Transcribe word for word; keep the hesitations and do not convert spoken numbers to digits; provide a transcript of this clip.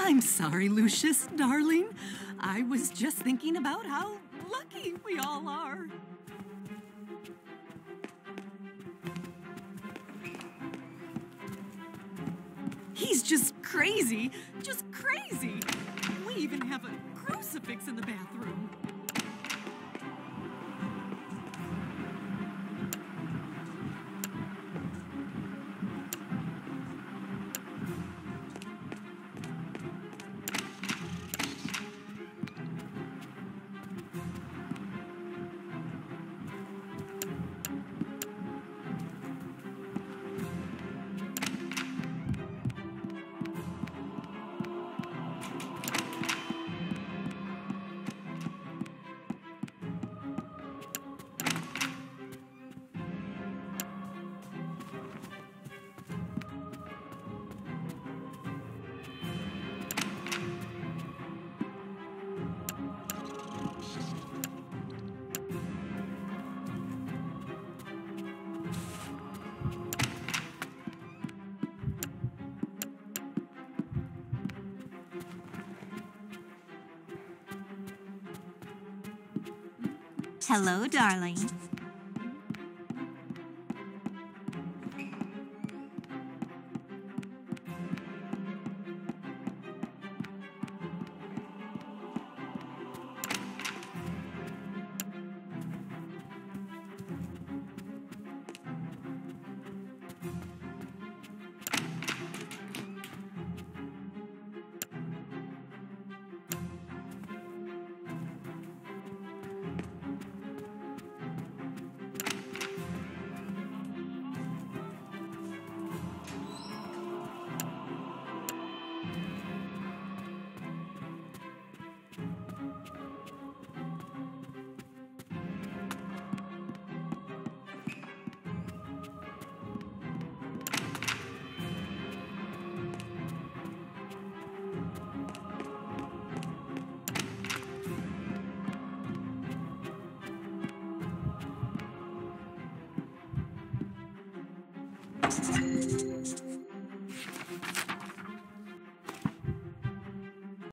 I'm sorry, Lucius, darling. I was just thinking about how lucky we all are. He's just crazy, just crazy. We even have a crucifix in the bathroom. Hello, darling.